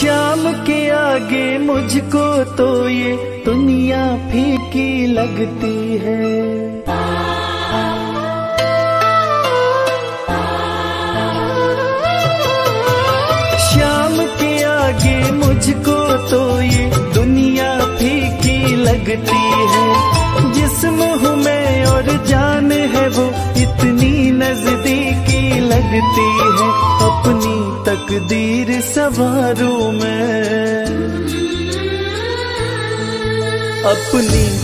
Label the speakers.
Speaker 1: शाम के आगे मुझको तो ये दुनिया फीकी लगती है। शाम के आगे मुझको तो ये दुनिया फीकी लगती है। जिस्म हूँ मैं और जान है वो इतनी नजदीकी लगती है। अपनी तकदीर संवारूं मैं, अपनी